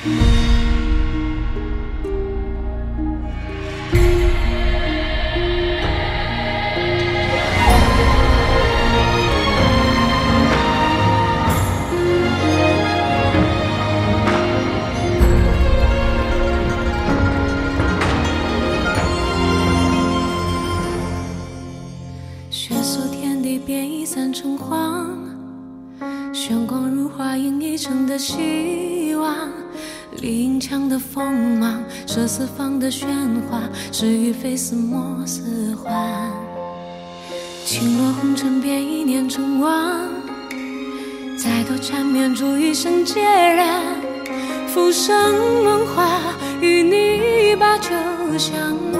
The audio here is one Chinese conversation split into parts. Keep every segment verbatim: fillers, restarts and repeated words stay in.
血色天地变已散成黄，玄光如花映一城的希望。丽影墙的锋芒，射四方的喧哗，是与非似莫似幻。倾落红尘变一念成王，再度缠绵住一生孑然。浮生梦话，与你把酒相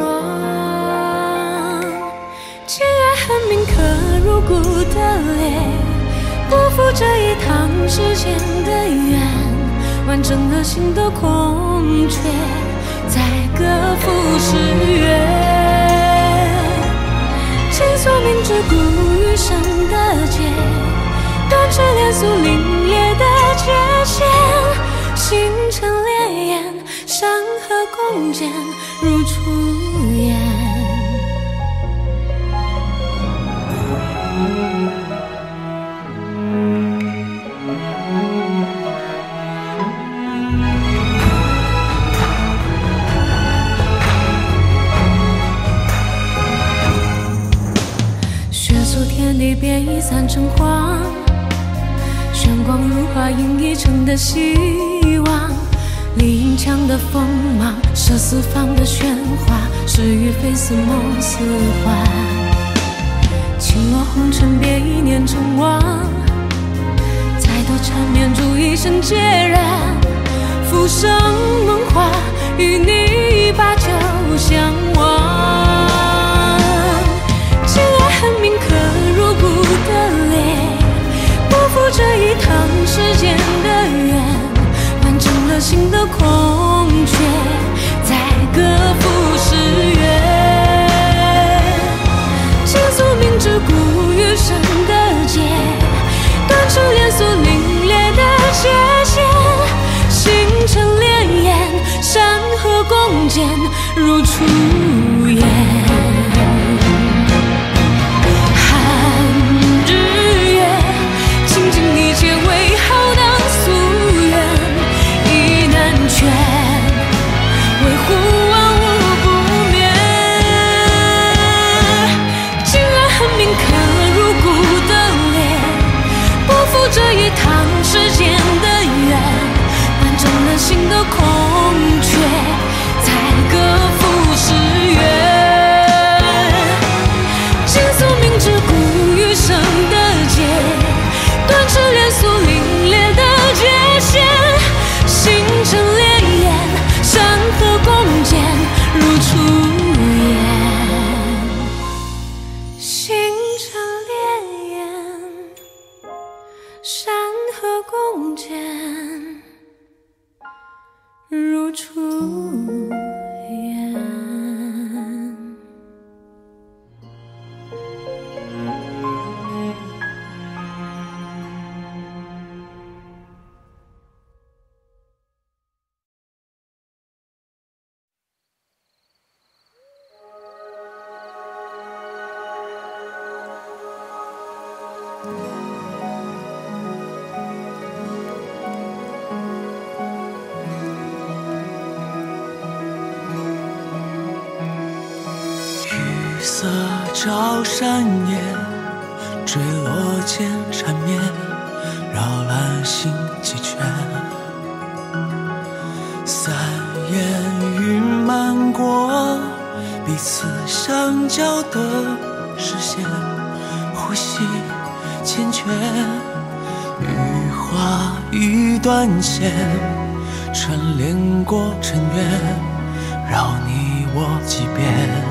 忘。情爱恨铭刻入骨的裂，不负这一趟世间的缘，完整了心的空缺，在各赴诗约。倾诉明知故余生的劫，断指连诉凛冽的界限。星辰烈焰，山河共剪，如初颜。血素天地变已散成黄，玄光如花映一城的希望。丽影墙的锋芒，射四方的喧哗，是与非似梦似幻。倾落红尘变一念成王，再度缠绵住一生孑然。浮生梦话，与你把酒相忘。情爱恨铭刻入骨的裂，不负这一趟世间的缘，完整了心的空缺，在各赴诗约。倾诉明知故余生的劫，断指连诉凛冽的界限。星辰烈焰，山河共剪，如初颜。这一趟世间的缘，完整了心的空缺，在各赴诗约。倾诉明知故余生的劫，断指连诉凛冽的界限。星辰烈焰，山河共剪，如初颜。星辰烈焰，山河共剪，如初颜。 色照山野，坠落间缠绵，绕了心几圈。三烟云漫过彼此相交的视线，呼吸缱绻，羽花一断线，串联过尘缘，绕你我几遍。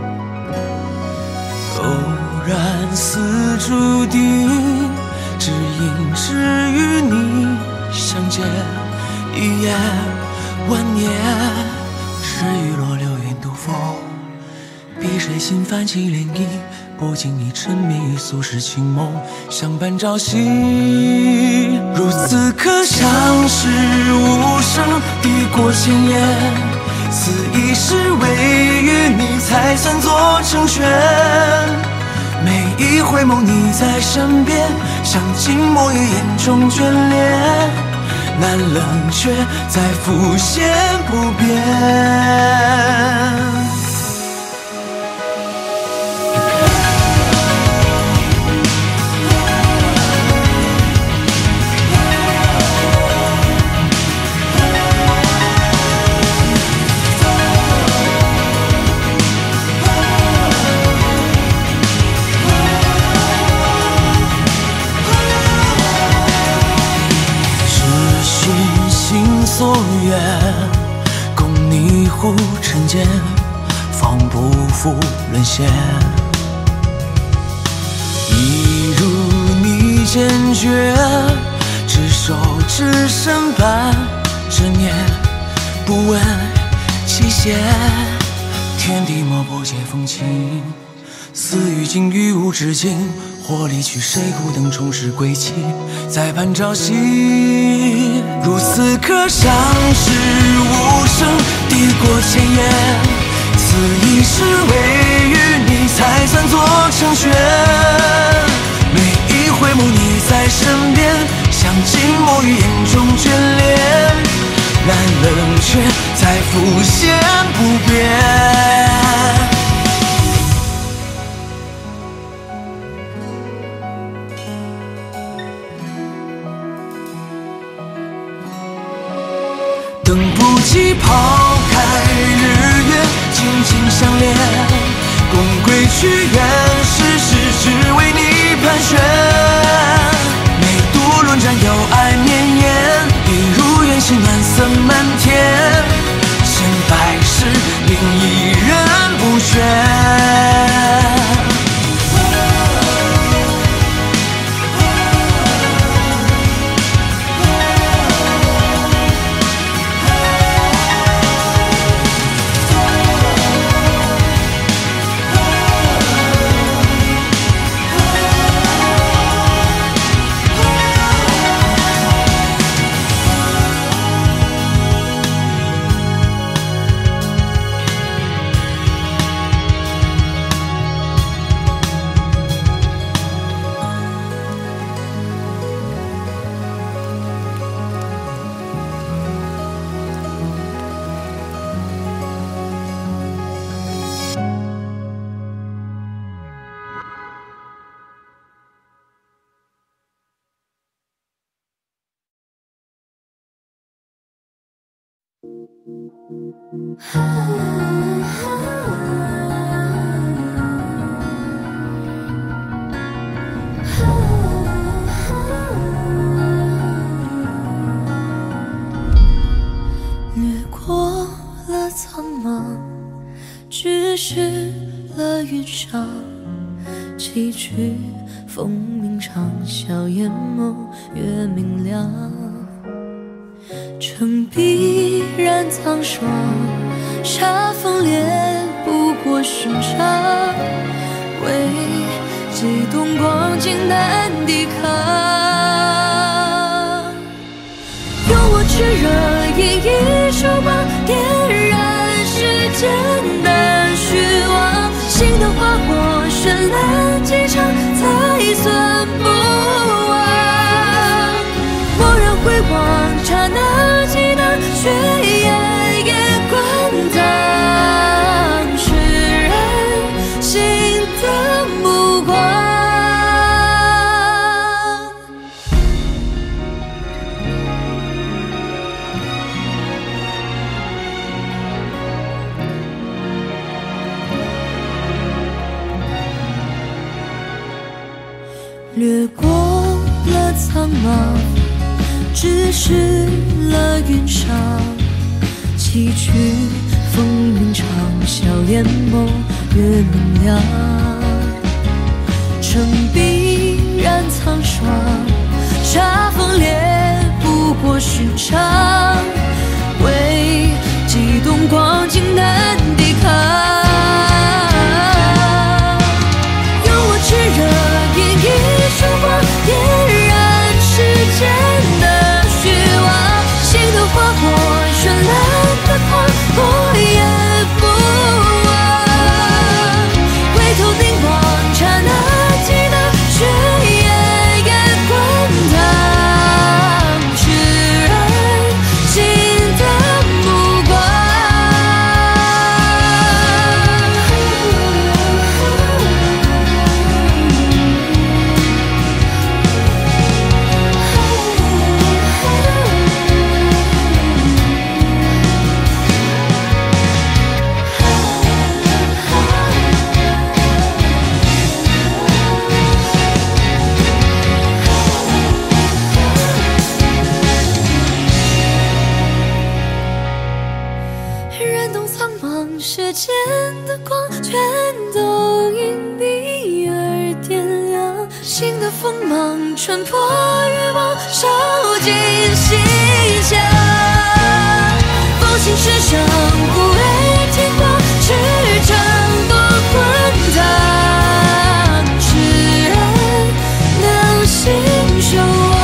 偶然似注定，只因只与你相见，一夜万年，是雨落流云渡风，碧水心泛起涟漪，不经意沉迷于俗世情梦，相伴朝夕。如此刻相识无声，滴过千言，此一世唯与你才算做成全。每一回眸你在身边，像静默于眼中眷恋，难冷却再浮现不变。所愿，共你护尘间，方不负沦陷。一如你坚决，执手之身伴着念，不问期限。天地莫不解风情，似与今于无止境。或离去谁孤灯重拾归期，再盼朝夕。如此刻相识无声，抵过千言。此一世唯与你才算做成全。每一回眸你在身边，像静默于眼中眷恋，难冷却再浮现不变。等不及抛开日月，紧紧相连，共归去，愿世事只为你盘旋。每度论战，有爱绵延，一如远行，暖色满天。千百世，另一人不倦。 掠过了苍茫，只是了云上，崎岖风鸣长啸，眼眸越明亮。城壁染苍霜，煞风烈不过寻常，为激动光景难抵抗。用我炽热演一束光，点燃世间的虚妄。心的花火绚烂几场，才算不忘。蓦然回望，刹那激荡，血眼也灌烫世人心的目光。掠过了苍茫，只是了云上，崎岖风鸣长啸，眼眸越明亮。城壁染苍霜，煞风烈不过寻常，为激动光景难抵抗。用我炽热演一束光，点燃世间的虚妄。心的花火绚烂忙，世间的光全都因你而点亮。心的锋芒穿破欲望，烧尽心墙。负心事上不为天光，驰骋多滚烫，只爱能心守望。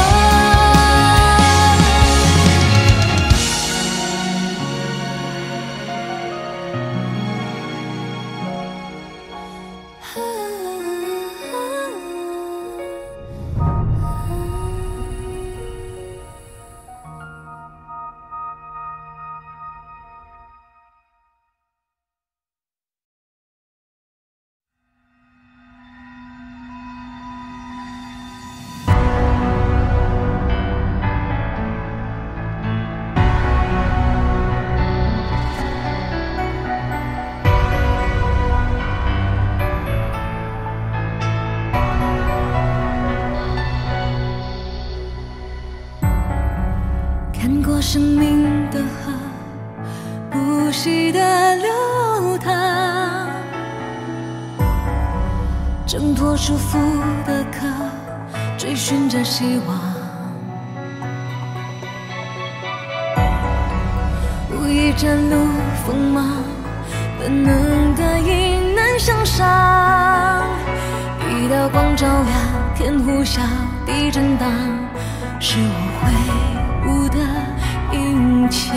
看过生命的河，不息的流淌，挣脱束缚的壳，追寻着希望。无意展露锋芒，本能的迎难向上。一道光照亮，天呼啸，地震荡，是我挥舞的银枪。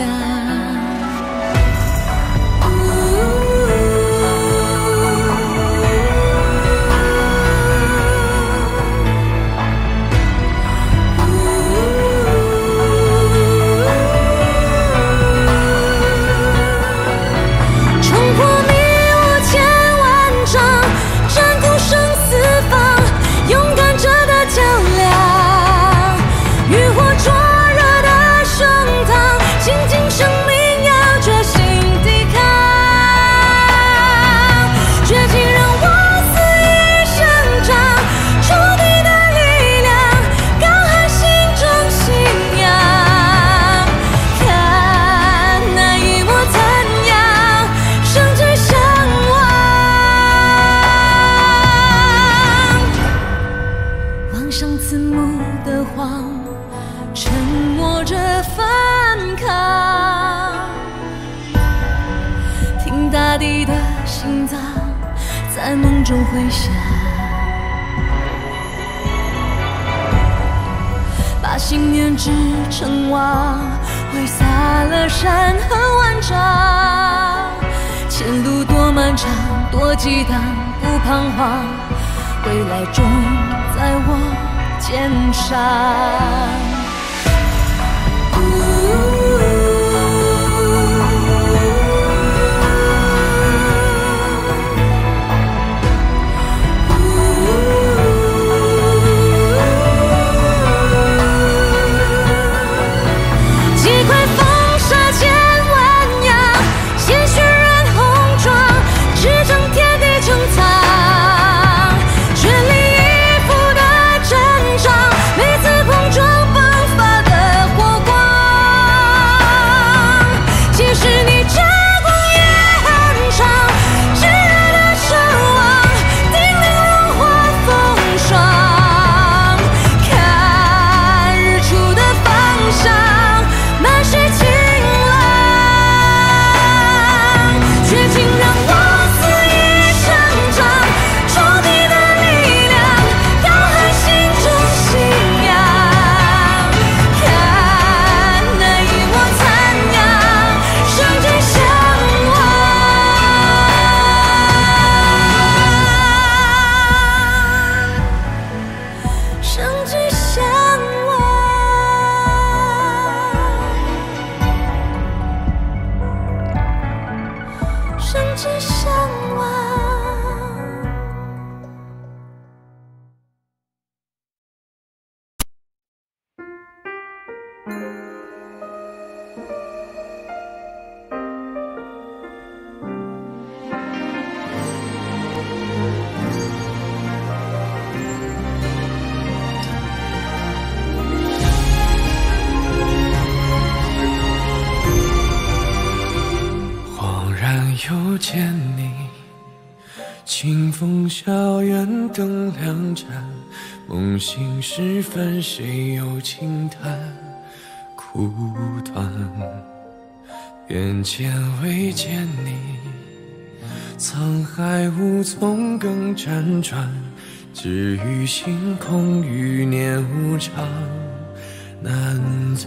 大地的心脏在梦中回响，把信念织成网，挥洒了山河万丈。前路多漫长，多激荡，不彷徨，未来终在我肩上。全力以赴的挣扎，每次碰撞。 又见你，清风校园灯两盏，梦醒时分，谁又轻叹苦短？眼前未见你，沧海无从更辗转，只余星空余年无常难暂。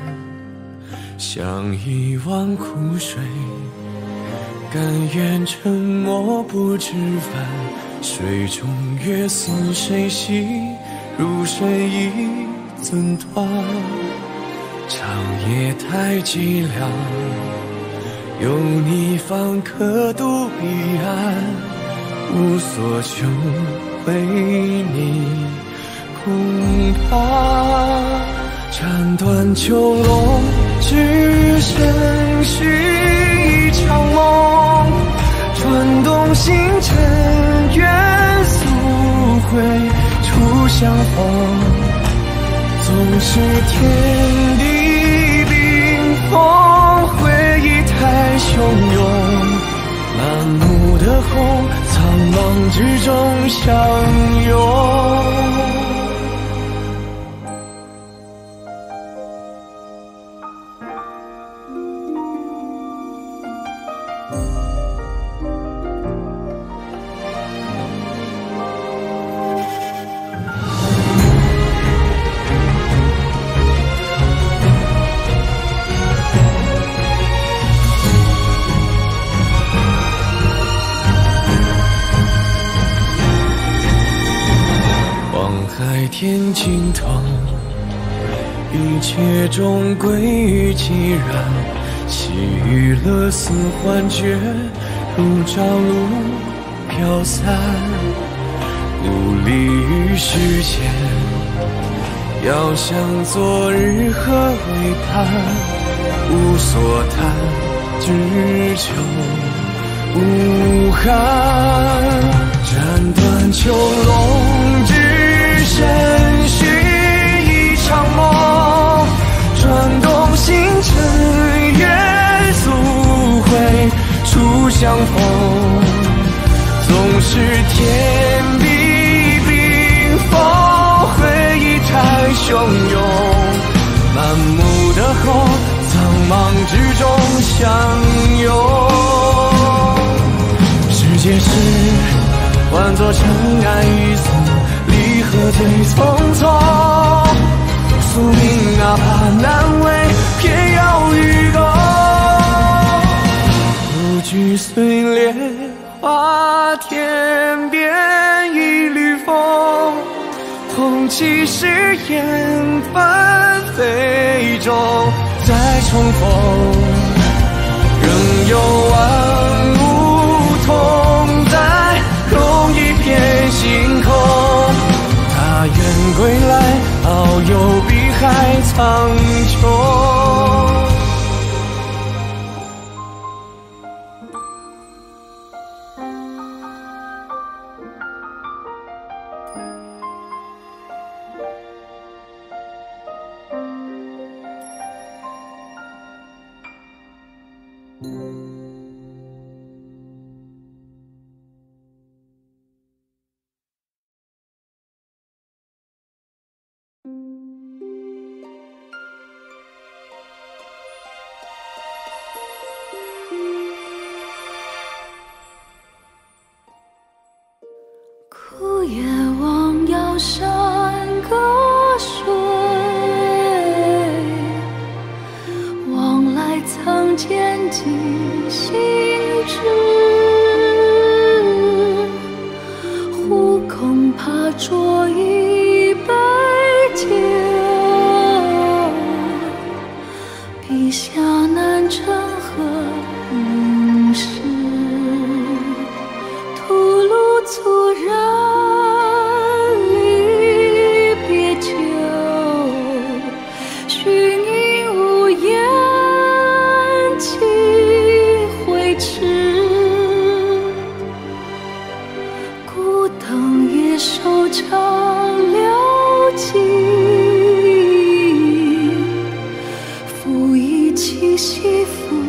想一汪苦水，甘愿沉默不知返，水中月似谁洗，如水已怎断？长夜太寂寥，有你方可渡彼岸，无所求为你空怕。斩断秋龙，只剩续一场梦，转动星辰，愿速会初相逢。纵是天地冰封，回忆太汹涌，满目的红，苍茫之中相拥。天尽头，一切终归于寂然，喜与乐似幻觉，如朝露飘散，无力于世间，遥想昨日何为盼，无所谈，只求无憾。斩断秋龙，只剩续一场梦，转动星辰，愿速会初相逢。纵是天地冰封，回忆太汹涌，满目的红，苍茫之中相拥。世界事换作尘埃一丝，离合最匆匆。宿命哪怕难为，偏要与共。不惧碎裂花天边一缕风，痛起誓言纷飞中再重逢。仍有万物同在，同一片星空。他愿归来，遨游碧海苍穹。 枯叶望瑶山歌水，往来曾见几行至，忽恐怕酌一杯酒，笔下难成何应是，途路猝然西西弗